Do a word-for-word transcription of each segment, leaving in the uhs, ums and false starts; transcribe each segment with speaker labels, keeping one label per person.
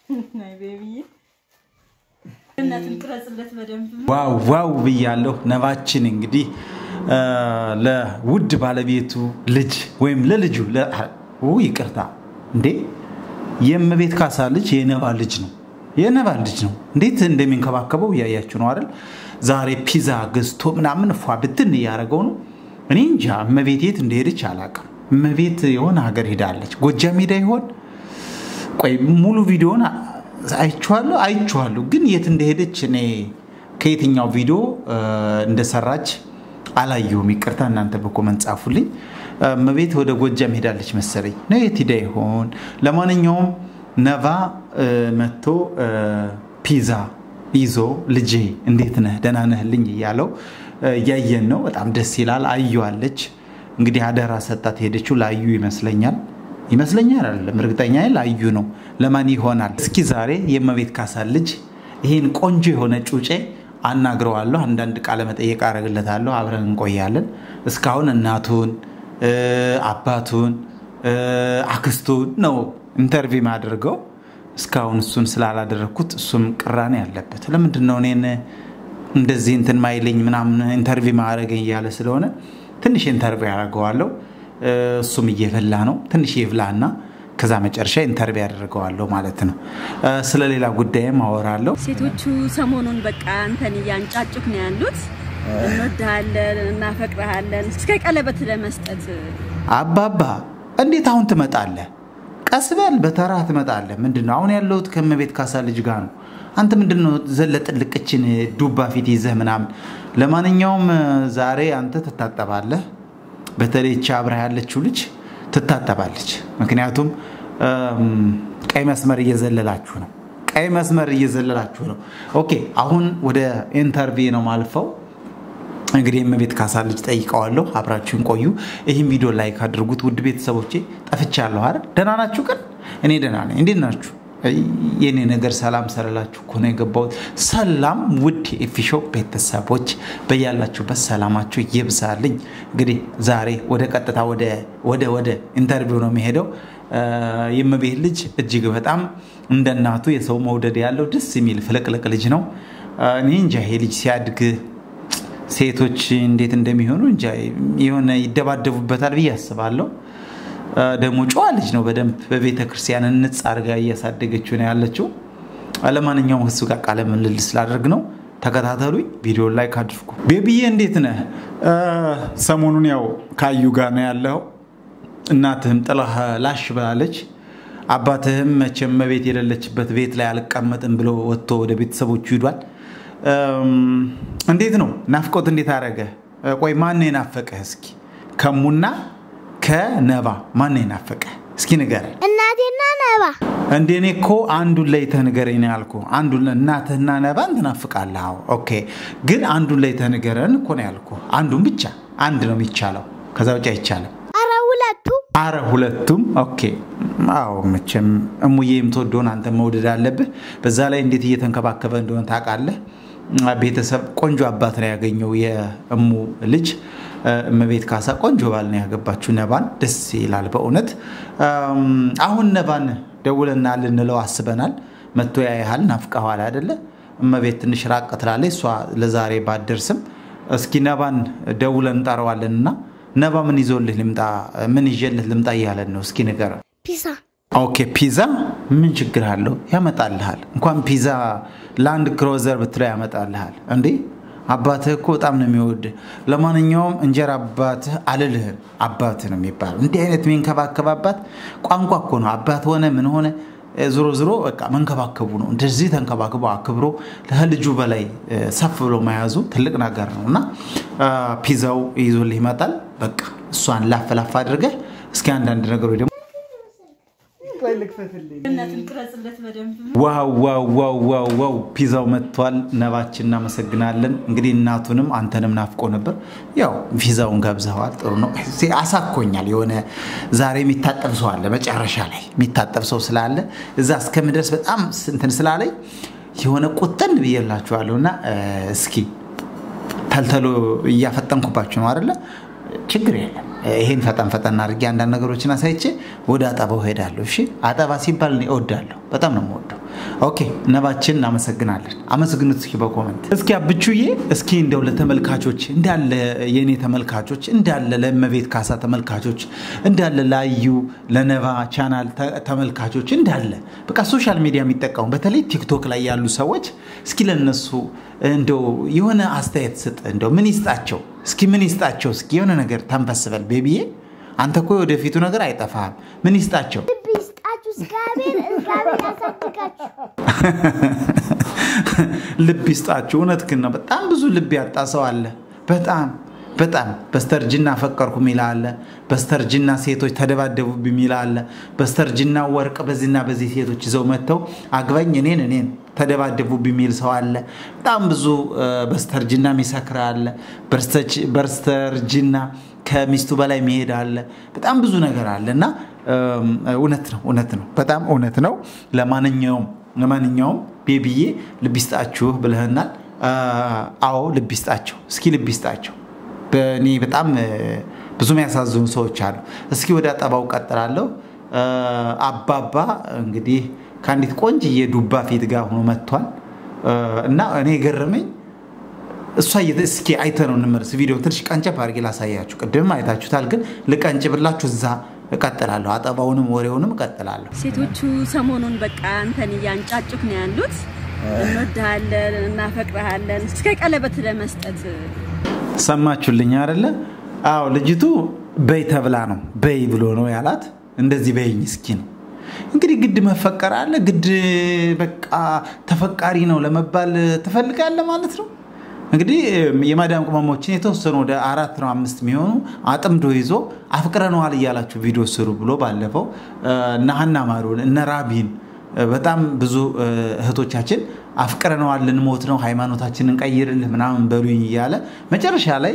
Speaker 1: ናይ ቤቢ እናትን ቅረጽለት በደንብ
Speaker 2: ዋው ዋው ብያለሁ ነባችን እንግዲህ ለውድ ባለቤቱ ልጅ ወይም ለልጁ ለኡ ይቅርታ እንዴ የመቤት ካሳ ልጅ የነባ ልጅ ነው የነባ ልጅ ነው እንዴት እንደሚንከባከበው ያያችሁ ነው አይደል ዛሬ ፒዛ ገዝቶ ምናምን ፏ ብትን ያረጋው ነው እኔ እንጃ መቤት የት እንደሄደች አላቀም መቤት የሆነ ሀገር ሄዳለች ጎጃም ሄዳ ይሆን ቆይ ሙሉ ቪዲዮን አይቻለሁ አይቻለሁ ግን የት እንደሄደች እኔ ከየትኛው ቪዲዮ እንደሰራች አላየሁም ይቅርታ እናንተ በኮሜንት ጻፉልኝ መቤት ወደ ጎጃም ሄዳለች መሰለኝ ነው የት ሄዳ ይሆን ለማንኛውም ነባ መጥቶ ፒዛ ይዞ ልጄ እንዴት ነህ ደህና ነህልኝ ያለው ያየን ነው በጣም ደስ ይላል አዩአለች እንግዲህ አደራ ሰጣት ሄደችው ላዩ ይመስለኛል ይመስለኛል አይደለም እርግጠኛ ነኝ ላዩ ነው ለማን ይሆናል እስኪ ዛሬ የመቤት ካሳ ልጅ ይሄን ቆንጆ የሆነ ጩጬ አናግረዋለሁ አንዳንድ ቃለ መጠየቅ አረግለታለሁ አብረን እንቆያለን እስካሁን እናቱን አባቱን አክስቱን ነው ኢንተርቪው ማድረገው እስካሁን እሱን ስላላደረኩት እሱም ቅራኔ ያለበት ለምንድን ነው እኔን እንደዚህ እንትን ማይለኝ ምናምን ኢንተርቪው ማድረገኝ ያለ ስለሆነ ትንሽ ኢንተርቪው ያደርገዋለሁ እሱም እየፈላ ነው ትንሽ ይፍላና ከዛ መጨረሻ ኢንተርቪው ያደርገዋለሁ ማለት ነው ስለሌላ ጉዳይም አወራለሁ
Speaker 1: ሴቶቹ ሰሞኑን በቃ አንተን ያንጫጩክ ነው ያሉት እንወዳለን እናፈቅራለን እስከ ቀለበት ለመስጠት
Speaker 2: አባባ እንዴት አሁን ትመጣለህ ቀስበል በተራ ትመጣለህ ምንድነው አሁን ያለውት ከመቤት ካሳ ልጅ ጋር ነው አንተ ምንድነው ዘለጥልቅችን ዱባ ፊት ይዘህ ምናምን ለማንኛውም ዛሬ አንተ ተታጠባለህ በተለይ ቻብራ ያለችው ልጅ ተታጠባለች ምክንያቱም ቀይ መስመር እየዘለላችሁ ነው ቀይ መስመር እየዘለላችሁ ነው ኦኬ አሁን ወደ ኢንተርቪው ነው ማልፈው እንግዲህ መቤት ካሳ ልጅ ጠይቀዋለሁ አብራችሁን ቆዩ ይሄን ቪዲዮ ላይክ አድርጉት ውድ ቤተሰቦቼ ጠፍቻለሁ አይደል ደህና ናችሁ ግን እኔ ደህና ነኝ እንዴት ናችሁ የኔ ነገር ሰላም ሰላላችሁ ኮነ የገባው ሰላም ውድ ኢፊሾ ቤተሰቦች በያላችሁበት ሰላማችሁ ይብዛልኝ እንግዲህ ዛሬ ወደ ቀጥታ ወደ ወደ ወደ ኢንተርቪው ነው የሚሄደው የመቤት ልጅ እጅግ በጣም እንደናቱ የሰው መውደድ ያለው ደስ የሚል ፍለቅለቅ ልጅ ነው እኔ እንጃ ይሄ ልጅ ሲያድግ ሴቶች እንዴት እንደሚሆኑ እንጃ የሆነ ይደባደቡበታል ብዬ አስባለሁ ደሞ ጫዋ ልጅ ነው በደንብ በቤተ ክርስቲያን እንጻርጋ ያሳደገችው ነው ያለችው አለማንኛውም እሱ ጋር ቃለ ምልልስ ላደርግ ነው ተከታተሉኝ ቪዲዮ ላይክ አድርጉ ቤቢዬ እንዴት ነህ ሰሞኑን ያው ካዩ ጋር ነው ያለው እናትህም ጥላህ ላሽ ብላለች አባትህም መቼም መቤት የሌለችበት ቤት ላይ አልቀመጥም ብሎ ወጥቶ ወደ ቤተሰቦቹ ሄዷል እንዴት ነው ናፍቆት እንዴት አረገ ቆይ ማን የናፈቀህ እስኪ ከሙና ከነባ ማን የናፈቀህ እስኪ ንገረኝ
Speaker 3: እናቴና ነባ
Speaker 2: እንደኔኮ አንዱን ላይ ተነገረኝ ያልኩ አንዱን እናትህና ነባን ተናፍቃለህ ኦኬ ግን አንዱን ላይ ተነገረን እኮ ነው ያልኩ አንዱን ብቻ አንድ ነው የሚቻለው ከዛ ውጪ አይቻልም
Speaker 3: አረ ሁለቱ
Speaker 2: አረ ሁለቱም ኦኬ አው መቼም እሙዬም ተወዶን አንተ መውደድ አለብህ በዛ ላይ እንዴት እየተንከባከበ እንደሆነ ታውቃለህ ቤተሰብ ቆንጆ አባት ነው ያገኘው የእሙ ልጅ መቤት ካሳ ቆንጆ ባል ነው ያገባችሁ ነባን ደስ ይላል በእውነት አሁን ነባን ደውለና ልንለው አስበናል መጥቶ ያያል ናፍቀዋል አይደለ መቤት ትንሽ ራቅ ትላለች እሷ ለዛሬ ባደርስም እስኪ ነባን ደውለን ጣራዋለንና ነባ ምን ይዞልህ ልምጣ ምን ይዤልህ ልምጣ ይያለን ነው እስኪ ነገር
Speaker 3: ፒዛ
Speaker 2: ኦኬ ፒዛ ምን ችግር አለው ያመጣልሃል እንኳን ፒዛ ላንድ ክሩዘር ብትለው ያመጣልሃል እንዴ አባትህ እኮ በጣም ነው የሚወድ ለማንኛውም እንጀራ አባትህ አለልህ አባትህ ነው የሚባል እንዴ አይነት መንከባከባባት ቋንቋ እኮ ነው አባት ሆነ ምን ሆነ ዝሮ ዝሮ በቃ መንከባከቡ ነው እንደዚህ ተንከባከቡ አክብሮ ለልጁ በላይ ሰፍ ብሎ ማያዙ ትልቅ ነገር ነውና ፒዛው ይዞልህ ይመጣል በቃ እሷን ላፍ ላፍ አድርገህ እስኪ አንዳንድ ነገሮች
Speaker 1: እናትን ቅረጽለት በደንብ
Speaker 2: ዋው ዋው ዋው ዋው ዋው ፒዛው መጥቷል ነባችን እናመሰግናለን እንግዲህ እናቱንም አንተንም ናፍቆ ነበር ያው ፒዛውን ጋብዘዋል ጥሩ ነው አሳኮኛል የሆነ ዛሬ የሚታጠብ ሰው አለ መጨረሻ ላይ የሚታጠብ ሰው ስላለ እዛ እስከምድረስ በጣም እንትን ስላለኝ የሆነ ቁጥን ብየላችኋለሁና እስኪ ተልተሎ ያፈጠንኩባችሁ ነው አይደለ ችግር የለም ይሄን ፈጣን ፈጣን አድርጌ አንዳንድ ነገሮችን አሳይቼ ወደ አጣባው ሄዳለሁ እሺ አጣባ ሲባል ነው እወዳለሁ በጣም ነው የምወደው ኦኬ ነባችን እናመሰግናለን አመስግኑት እስኪ በኮሜንት እስኪ አብቹዬ እስኪ እንደው ለተመልካቾች እንዳለ የኔ ተመልካቾች እንዳለ ለመቤት ካሳ ተመልካቾች እንዳለ ላዩ ለነባ ቻናል ተመልካቾች እንዳለ በቃ ሶሻል ሚዲያ የሚጠቀሙ በተለይ ቲክቶክ ላይ ያሉ ሰዎች እስኪ ለነሱ እንደው የሆነ አስተያየት ስጥ እንደው ምን ይስጣቸው እስኪ ምን ይስጣቸው እስኪ የሆነ ነገር ተንፈስበል ቤቢዬ አንተ እኮ ወደፊቱ ነገር አይጠፋም ምን ይስጣቸው
Speaker 3: እስካቤል እስካቤል ያሳድጋችሁ
Speaker 2: ልብ ይስጣችሁ እውነትህን ነው በጣም ብዙ ልብ ያጣ ሰው አለ በጣም በጣም በስተርጅና ፈቀርኩ ሚላለ በስተርጅና ሴቶች ተደባደቡብኝ ሚላለ በስተርጅና ወርቅ በዚህና በዚህ ሴቶች ይዘው መተው አግባኝ እኔን እኔን ተደባደቡብኝ ሚል ሰው አለ በጣም ብዙ በስተርጅና ሚሰክራ አለ በስተርጅና ከሚስቱ በላይ መሄድ አለ በጣም ብዙ ነገር አለና እውነት ነው እውነት ነው በጣም እውነት ነው ለማንኛውም ለማንኛውም ቤቢዬ ልብ ይስጣችሁ ብለህናል አዎ ልብ ይስጣቸው እስኪ ልብ ይስጣቸው በእኔ በጣም ብዙ የሚያሳዝኑ ሰዎች አሉ እስኪ ወደ አጠባው ቀጥላለሁ አባባ እንግዲህ ካንዲት ቆንጅዬ ዱባ ፊት ጋር ሆኖ መጥቷል እና እኔ ገረመኝ እሷ እስኪ አይተነው እንመርስ ቪዲዮ ትንሽ ቀንጨብ አድርጌ ላሳያችሁ ቅድም አይታችሁታል ግን ልቀንጭብላችሁ እዛ እቀጥላለሁ አጠባውንም ወሬውንም እቀጥላለሁ
Speaker 1: ሴቶቹ ሰሞኑን በቃ አንተን ያንጫጩክ ነው ያሉት እንወድሃለን እናፈቅርሃለን እስከ ቀለበት ለመስጠት
Speaker 2: ሰማችሁልኝ አይደለ አው ልጅቱ በይ ተብላ ነው በይ ብሎ ነው ያላት እንደዚህ በይኝ እስኪ ነው እንግዲህ ግድ መፈቀር አለ ግድ በቃ ተፈቃሪ ነው ለመባል ተፈልጋለ ማለት ነው እንግዲህ የማዳም ቅመሞችን የተወሰኑ ወደ አራት ነው አምስት የሚሆኑ አጥምዶ ይዞ አፍቅረናል ይያላችሁ ቪዲዮ ስሩ ብሎ ባለፈው ነሐና ማሩን እነ ራቢን በጣም ብዙ እህቶቻችን አፍቅረናል ልንሞት ነው ሃይማኖታችንን ቀይርልህ ምናምን በሉኝ ይያለ መጨረሻ ላይ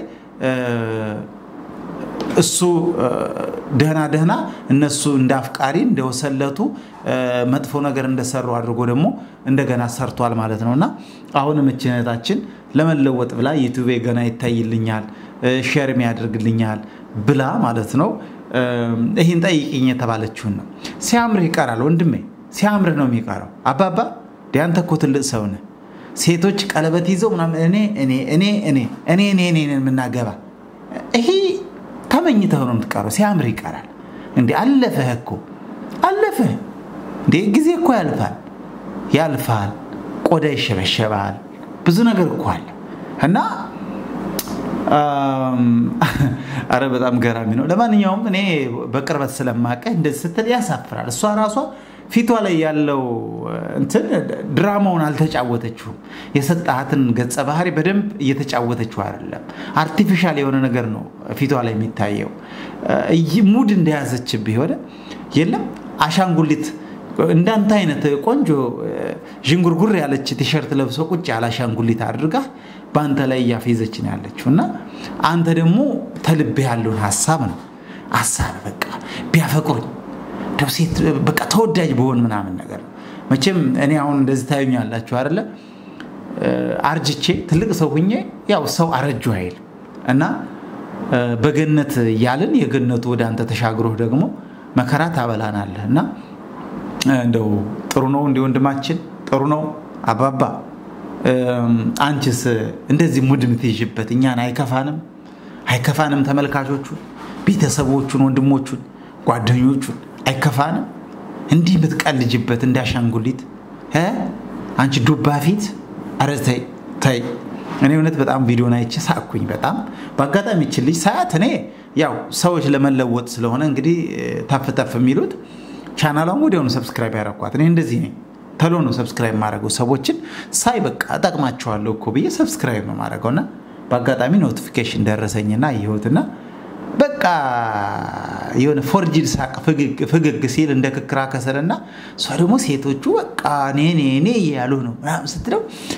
Speaker 2: እሱ ደህና ደህና እነሱ እንዳፍቃሪ እንደወሰለቱ መጥፎ ነገር እንደሰሩ አድርጎ ደግሞ እንደገና ሰርቷል ማለት ነውና አሁንም እቺነታችን ለመለወጥ ብላ ዩቲዩብ ገና ይታይልኛል ሼር የሚያደርግልኛል ብላ ማለት ነው ይሄን ጠይቂኝ የተባለችው ነው ሲያምር ይቀራል ወንድሜ ሲያምር ነው የሚቀረው አባባ ዲያንተ እኮ ትልቅ ሰው ነህ ሴቶች ቀለበት ይዘው ምናምን እኔ እኔ እኔ እኔ እኔ እኔ እኔ ምናገባ ይሄ ተመኝተው ነው የምትቀረው ሲያምር ይቀራል እንዴ አለፈህ እኮ አለፈህ እንዴ ጊዜ እኮ ያልፋል ያልፋል ቆዳ ይሸበሸባል ብዙ ነገር እኮ አለ እና አረ በጣም ገራሚ ነው ለማንኛውም እኔ በቅርበት ስለማቀ እንደዚህ ስትል ያሳፍራል እሷ ራሷ ፊቷ ላይ ያለው እንትን ድራማውን አልተጫወተችው የሰጣሃትን ገጸ ባህሪ በደንብ እየተጫወተችው አይደለም አርቲፊሻል የሆነ ነገር ነው ፊቷ ላይ የሚታየው ሙድ እንደያዘችብህ ወደ የለም አሻንጉሊት እንዳንተ አይነት ቆንጆ ጅንጉርጉር ያለች ቲሸርት ለብሶ ቁጭ ያለ አሻንጉሊት አድርጋ ባንተ ላይ ያፈዘች ነው ያለችውና አንተ ደግሞ ተልብ ያለውን ሐሳብ ነው ሐሳብ በቃ ቢያፈቅሩኝ ደውሴት በቃ ተወዳጅ በሆን ምናምን ነገር መቼም እኔ አሁን እንደዚህ ታዩኛላችሁ አይደለ አርጅቼ ትልቅ ሰው ሁኜ ያው ሰው አረጁ አይል እና በገነት ያልን የገነቱ ወደ አንተ ተሻግሮ ደግሞ መከራ ታበላናለህና እንደው ጥሩ ነው እንደ ወንድማችን ጥሩ ነው አባባ አንቺስ እንደዚህ ሙድ ምትይጅበት እኛን አይከፋንም አይከፋንም ተመልካቾቹ ቤተሰቦቹን ወንድሞቹን ጓደኞቹን አይከፋንም እንዲህ ምትቀልጅበት እንዳሻንጉሊት እ አንቺ ዱባ ፊት አረታይ ታይ እኔ እውነት በጣም ቪዲዮን አይቼ ሳቅኩኝ በጣም በአጋጣሚ ይችልኝ ሳያት እኔ ያው ሰዎች ለመለወጥ ስለሆነ እንግዲህ ታፍ ታፍ የሚሉት ቻናሉን ወዲያውኑ ሰብስክራይብ ያደርጓት እኔ እንደዚህ ነኝ ተሎ ነው ሰብስክራይብ ማድረገው ሰዎችን ሳይ በቃ አጣቅማቸዋለሁ እኮ ብዬ ሰብስክራይብ ነው ማድረገውና በአጋጣሚ ኖቲፊኬሽን ደረሰኝና ይሁትና በቃ የሆነ ፎርጂድ ሳቅ ፍግግ ፍግግ ሲል እንደ ክክራ ከሰለና ሰው ደግሞ ሴቶቹ በቃ እኔ እኔ እኔ ያሉ ነው ምናምን ስትለው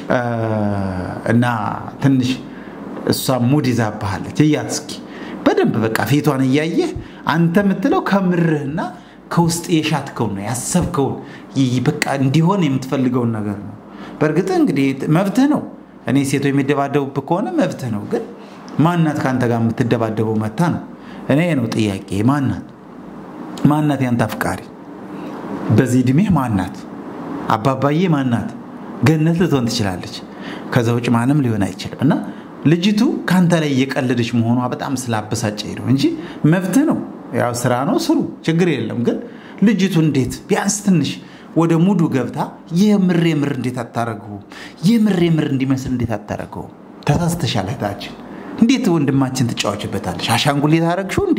Speaker 2: እና ትንሽ እሷ ሙድ ይዛባለች እያትስኪ በደንብ በቃ ፊቷን እያየህ አንተ የምትለው ከምርህና ከውስጥ የሻትከው ነው ያሰብከው በቃ እንዲሆን የምትፈልገው ነገር ነው በርግጥ እንግዲህ መብትህ ነው እኔ ሴቶች የሚደባደቡብ ከሆነ መብትህ ነው ግን ማንናት ካንተ ጋር የምትደባደበው መታ ነው እኔ ነው ጥያቄ ማንናት ማንናት ያንተ አፍቃሪ በዚህ ድሜ ማንናት አባባዬ ማናት ገነት ልትሆን ትችላለች ከዛ ውጭ ማንም ሊሆን አይችልም እና ልጅቱ ካንተ ላይ እየቀለደች መሆኗ በጣም ስላበሳጨኝ ነው እንጂ መብት ነው ያው ስራ ነው ስሩ ችግር የለም ግን ልጅቱ እንዴት ቢያንስ ትንሽ ወደ ሙዱ ገብታ የምር የምር እንዴት አታረገው የምር የምር እንዲመስል እንዴት አታረገው ተሳስተሻል እህታችን እንዴት ወንድማችን ትጫወችበታለሽ አሻንጉሊት አረግሽው እንዴ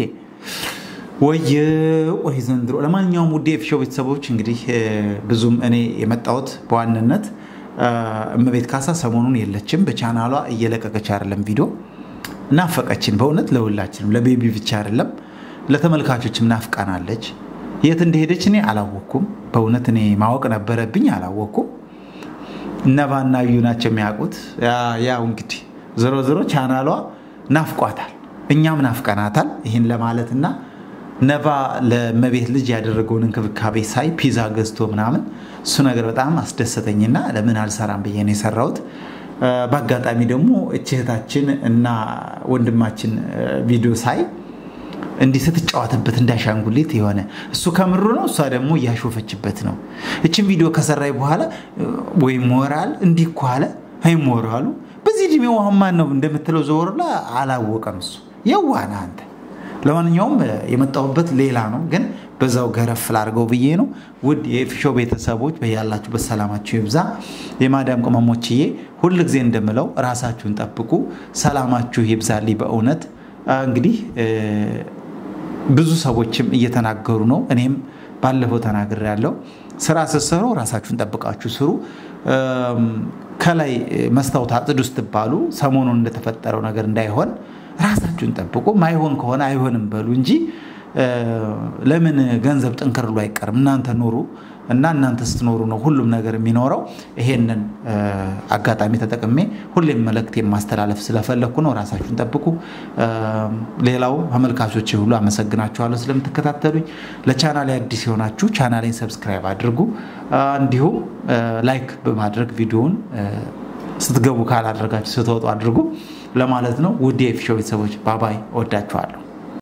Speaker 2: ወይ ወይ ዘንድሮ ለማንኛውም ውድ የፍሾው ቤተሰቦች እንግዲህ ብዙም እኔ የመጣሁት በዋንነት እመቤት ካሳ ሰሞኑን የለችም በቻናሏ እየለቀቀች አይደለም ቪዲዮ ናፈቀችን በእውነት ለሁላችንም ለቤቢ ብቻ አይደለም ለተመልካቾችም ናፍቃናለች የት እንደሄደች እኔ አላወኩም በእውነት እኔ ማወቅ ነበረብኝ አላወኩም ነባና ዩናቸው የሚያውቁት ያው እንግዲህ ዘሮ ዘሮ ቻናሏ ናፍቋታል እኛም ናፍቀናታል ይሄን ለማለትና ነባ ለመቤት ልጅ ያደረገውን እንክብካቤ ሳይ ፒዛ ገዝቶ ምናምን እሱ ነገር በጣም አስደሰተኝና ለምን አልሰራም ብዬ ነው የሰራሁት በአጋጣሚ ደግሞ እህታችን እና ወንድማችን ቪዲዮ ሳይ እንዲ ስትጫወተበት እንዳሻንጉሊት ይሆነ እሱ ከምሩ ነው እሷ ደግሞ ያሾፈችበት ነው እቺን ቪዲዮ ከሰራይ በኋላ ወይ ሞራል እንዲኳለ አይ ሞራሉ በዚህ ዲሜው ማን ነው እንደምትለው ዘወርላ አላወቀም እሱ የዋና አንተ ለማንኛውም የመጣሁበት ሌላ ነው ግን በዛው ገረፍ ላርገው ብዬ ነው ውድ የፍሾው ቤተሰቦች በያላችሁ በሰላማችሁ ይብዛ የማዳም ቆማሞችዬ ሁሉ ጊዜ እንደምለው ራሳችሁን ጠብቁ ሰላማችሁ ይብዛልኝ በእውነት እንግዲህ ብዙ ሰዎችም እየተናገሩ ነው እኔም ባለፈው ተናግሬያለሁ ስራ ሰሰሩ ራሳችሁን ጠብቃችሁ ስሩ ከላይ መስታወት አጥዱ ስትባሉ ሰሞኑን እንደተፈጠረው ነገር እንዳይሆን ራሳችሁን ጠብቁ ማይሆን ከሆነ አይሆንም በሉ እንጂ ለምን ገንዘብ ጥንከርሉ አይቀርም እናንተ ኑሩ እና እናንተ ስትኖሩ ነው ሁሉም ነገር የሚኖረው ይሄንን አጋጣሚ ተጠቅሜ ሁሌም መልእክት የማስተላለፍ ስለፈለኩ ነው ራሳችሁን ጠብቁ ሌላው ተመልካቾች ሁሉ አመሰግናችኋለሁ ስለምትከታተሉኝ ለቻናሌ አዲስ ሆናችሁ ቻናሌን ሰብስክራይብ አድርጉ እንዲሁም ላይክ በማድረግ ቪዲዮውን ስትገቡ ካላደረጋችሁ ስትወጡ አድርጉ ለማለት ነው ውድ የፍሾው ቤተሰቦች ባባይ ወዳችኋለሁ